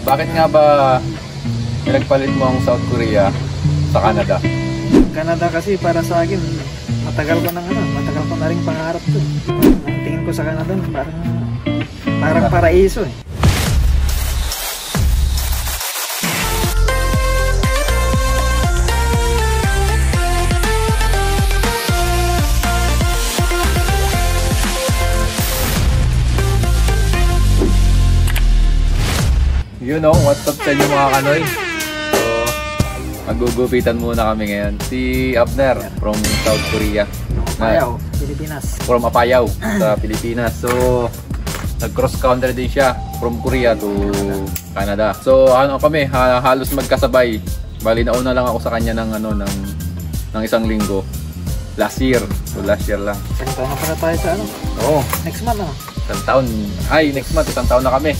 Bakit nga ba pinagpalit mo ang South Korea sa Canada? Canada kasi para sa akin, matagal ko na rin pangarap to. Ang tingin ko sa Canada, parang paraiso eh. You know, what's up sa inyo mga kanoy? So, maggugupitan muna kami ngayon. Si Abner from South Korea. Apayao, Pilipinas. From Apayao sa Pilipinas. So, nag-cross country din siya from Korea to Canada. So, kami, halos magkasabay. Bali, nauna lang ako sa kanya ng isang linggo. Last year. So, last year lang. Isang taon na pala tayo sa Oo. Next month Next month, isang taon na kami.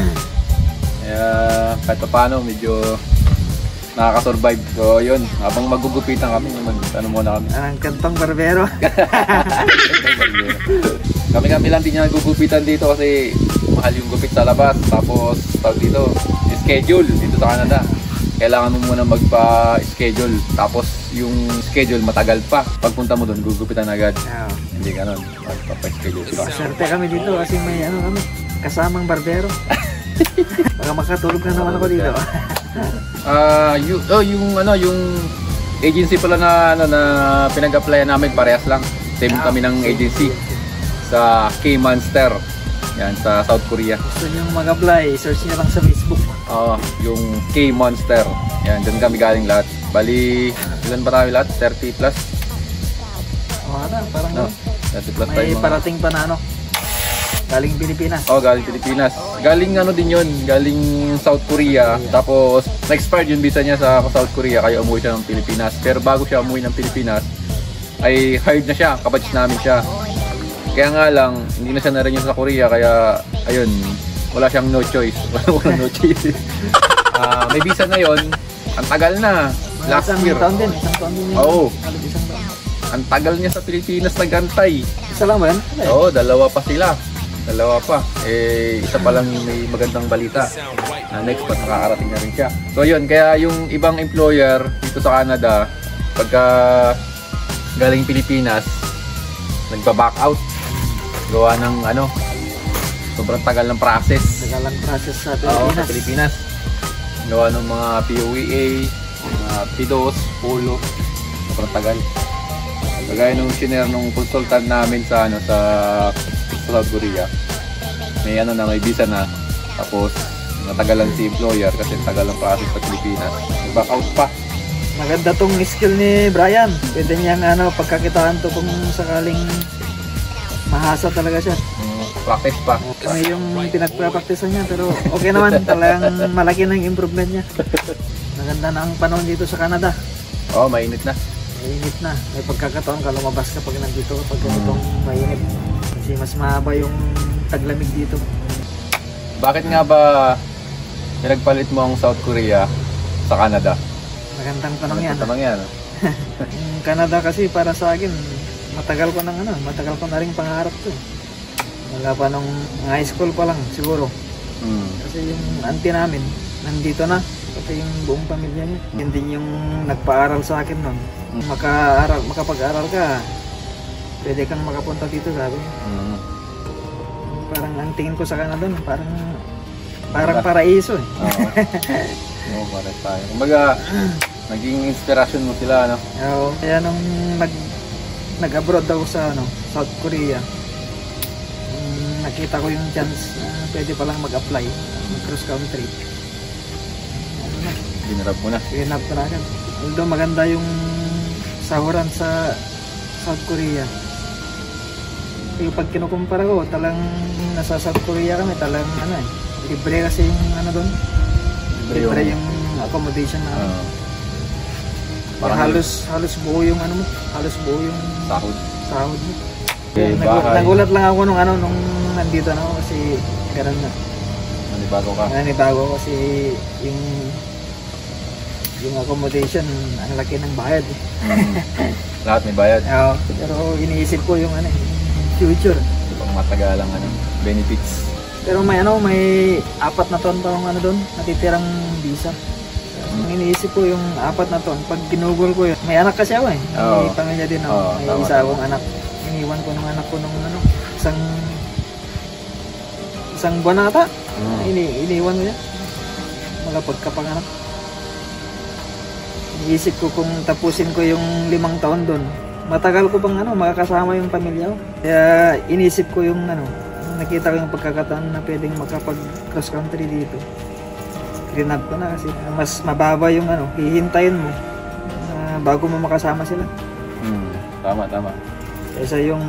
Kaya kahit paano medyo nakaka-survive. So yun, habang magugupitan kami, muna kami. Ang kantong barbero. Kami lang din niya nagugupitan dito kasi mahal yung gupit sa labas. Tapos dito, schedule dito sa Canada. Kailangan mo muna magpa-schedule. Tapos yung schedule matagal pa. Pagpunta mo doon, gugupitan agad. Hindi ganun, magpa-schedule pa. Swerte kami dito kasi may kami, kasamang barbero. Baka makatulog na naman ako dito. Yung agency pala na pinag-applyan namin, parehas lang. Same kami ng agency sa K-Monster. Yan, sa South Korea. Gusto nyo mag-apply, search nyo lang sa Facebook. Yung K-Monster. Yan, dyan kami galing lahat. Bali, ilan ba tayo lahat? 30 plus? Parang 30 plus may tayo. parating pa na galing Pilipinas. Galing Pilipinas. Galing din yun. Galing South Korea. Tapos, na-expired yung visa niya sa South Korea. Kaya umuwi siya ng Pilipinas. Pero bago siya umuwi ng Pilipinas, ay hired na siya. Kabatch namin siya. Kaya nga lang, hindi na siya na-renew sa Korea. Kaya, ayun, wala siyang no choice. Wala no choice. May visa na yun. Ang tagal na. Last year. Isang taon din. Oo. Ang tagal niya sa Pilipinas nagantay. Isa lang ba yan? Oo, dalawa pa sila. Isa pa lang may magandang balita. Next month makakarating na rin siya. So yun, kaya yung ibang employer dito sa Canada, pagka galing Pilipinas, nagba-back out. Gawa ng sobrang tagal ng process. Tagal ng process sa Pilipinas. Sa Pilipinas. Gawa ng mga POEA, mga PIDOS, POLO. Sobrang tagal. Kagaya nung shinare nung consultant namin sa South Korea, may visa na, tapos natagalan si employer kasi tagal ang process sa Pilipinas, back out pa. Maganda tong skill ni Brian, pwede niyang pagkakitaan to kung sakaling mahasa talaga siya. Practice pa. Kami yung pinagpapraktisan niya, pero okay naman, talagang malaki na yung improvement niya. Maganda na ang panahon dito sa Canada. Mainit na. Mainit na, may pagkakataon ka lumabas kapag nandito kapag ganitong mainit. Kasi mas mahaba yung taglamig dito. Bakit nga ba pinagpalit mo ang South Korea sa Canada? Magandang tanong yan. Yung Canada kasi para sa akin, matagal ko na rin pangarap to. Wala pa nung high school pa lang siguro. Kasi yung auntie namin nandito na, pati yung buong pamilya niya. Yun din yung nagpaaral sa akin nun. Makapag-aral ka, pwede kang makapunta dito, sabi. Parang ang tingin ko sa Canada, parang paraiso eh. Para tayo. Kumbaga, naging inspirasyon mo sila, Oo. Kaya nung nag-abroad ako sa South Korea, nakita ko yung chance na pwede palang mag-apply, mag-cross country. Ginarap mo na. Ginarap ko na agad. Although maganda yung sahuran sa South Korea. Yung pag kinukumpara ko, talang nasa South Korea kami, talang libre kasi yung doon. Libre yung accommodation na halos buo yung halos buo yung sahod mo. Nagulat lang ako nung nandito na ako kasi gano'n na. Nanibago kasi yung accommodation, ang laki ng bayad. Lahat may bayad. Pero iniisip ko yung future. Pang matagalang benefits. Pero may ano, may 4 na taon pa ang ano doon, natitirang visa. Ang iniisip ko yung 4 na taon, pag ginugol ko yun, may anak kasi ako eh. May pamilya din ako, may tama, isa akong anak. Iniwan ko ng anak ko nung ano, isang buwan na ata. Iniwan ko yan. Mga pagkapanganak. Iniisip ko kung tapusin ko yung 5 taon doon, matagal ko pang ano, makakasama yung pamilya ko. Kaya iniisip ko yung ano, nakita ko yung pagkakataon na pwedeng makapag cross country dito. Rinab ko na kasi mas mababa yung ano, hihintayin mo bago mo makasama sila. Tama. Kaysa yung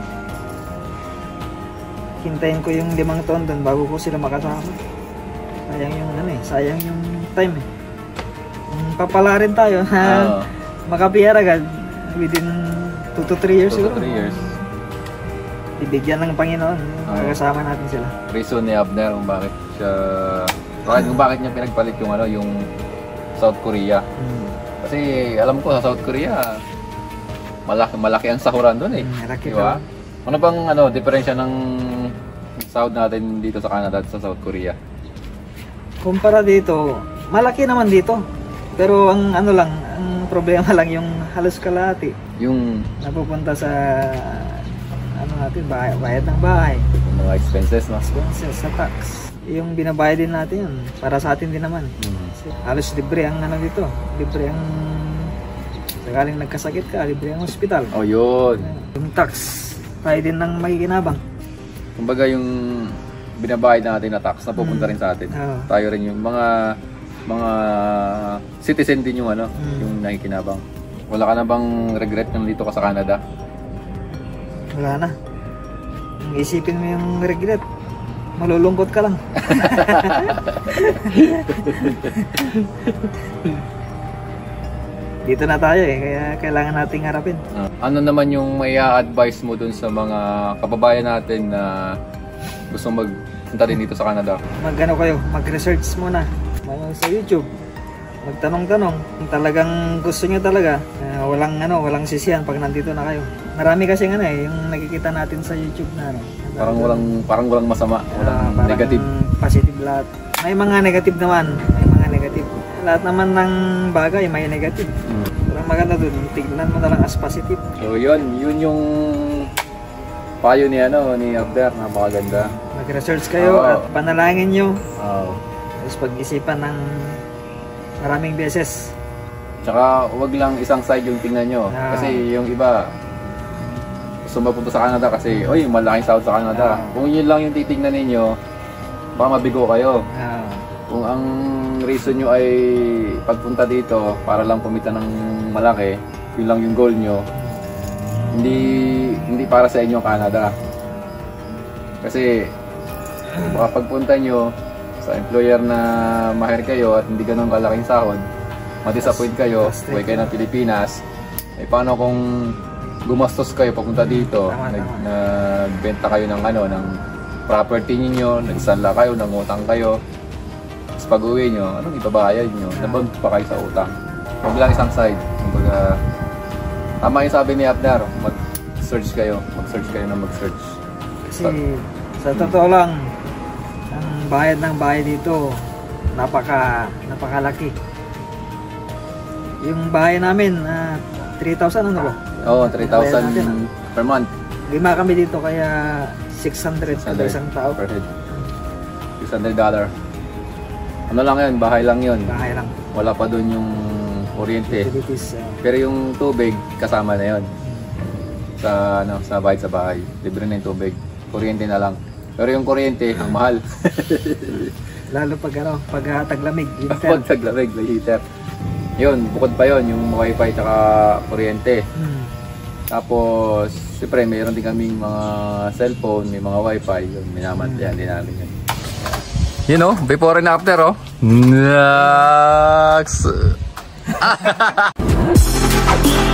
hintayin ko yung 5 taon doon bago ko sila makasama. Sayang yung ano eh, sayang yung time eh. Papala rin tayo na makapiyar agad within 2 to 3 years siguro. 2 to 3 years. Ibigyan ng Panginoon, makakasama natin sila. Reason ni Abner kung bakit niya pinagpalit yung ano, yung South Korea. Kasi alam ko sa South Korea malaki ang sahuran doon eh. Diba? Ano bang ano diferensya ng sahod natin dito sa Canada at sa South Korea? Kumpara dito, malaki naman dito. Pero ang ano lang, ang problema lang yung halos kalahati. Yung napupunta sa ano natin, bayad ng bahay. Yung mga expenses, no? Expenses sa tax. Yung binabayad din natin yun, para sa atin din naman. Halos libre ang ano dito. Libre ang sakaling nagkasakit ka, libre ang hospital. Oh, yun. Yung tax, tayo din ng makikinabang. Kumbaga yung binabayad natin na tax na pupunta rin sa atin. Tayo rin yung mga citizen din yung ano, yung nakikinabang. Wala ka na bang regret nang dito ka sa Canada? Wala na. Kung isipin mo yung regret, malulungkot ka lang. Dito na tayo eh, kaya kailangan nating harapin. Ano naman yung may advice mo dun sa mga kababayan natin na gusto magpunta din dito sa Canada? Mag-ano kayo, mag-research muna sa YouTube. Magtanong-tanong kung talagang gusto nyo talaga. Walang sisihan pag nandito na kayo. Marami kasi ano eh, yung nakikita natin sa YouTube na ano. Parang walang masama, walang negative. Positive lahat. May mga negative naman, may mga negative. Lahat naman ng bagay may negative. Parang maganda dun, tignan mo na lang as positive. So yun yung payo ni Abner, napakaganda. Mag-research kayo at panalangin nyo. Tapos pag-isipan ng maraming beses. Tsaka wag lang isang side yung tingnan nyo. Kasi yung iba gusto mapunta sa Canada kasi malaking sahod sa Canada. Kung yun lang yung titignan ninyo, baka mabigo kayo. Kung ang reason nyo ay pagpunta dito para lang pumita ng malaki, yun lang yung goal nyo, hindi para sa inyo Canada. Kasi baka pagpunta nyo sa employer na ma-hire kayo at hindi ganun kalaking sahod, ma-disappoint kayo, uwi kayo ng Pilipinas. Paano kung gumastos kayo papunta dito, nagbenta kayo ng ng property niyo, nagsanla kayo, nangutang kayo. Tapos pag-uwi nyo, anong ibabayad nyo? Nabag pa kayo sa utang. Huwag lang isang side. Kumbaga, tama yung sabi ni Abner, mag-search kayo na mag-search. Kasi sa totoo lang, ang bayad ng bahay dito napakalaki. Yung bahay namin 3,000 ano ba? 3,000 per month. 5 kami dito kaya 600 kada isang tao per head. $600. Ano lang yun, bahay lang yun. Bahay lang. Wala pa doon yung kuryente. Pero yung tubig kasama na yun. Sa bahay. Libre na yung tubig. Kuryente na lang. Pero yung kuryente, ang mahal. Lalo pag taglamig, pag taglamig, may heater. Yun, bukod pa yun, yung wifi tsaka kuryente. Tapos, siyempre, mayroon din kaming mga cellphone, may mga wifi. Yun, minamantayan din namin yun. You know, before and after, Next!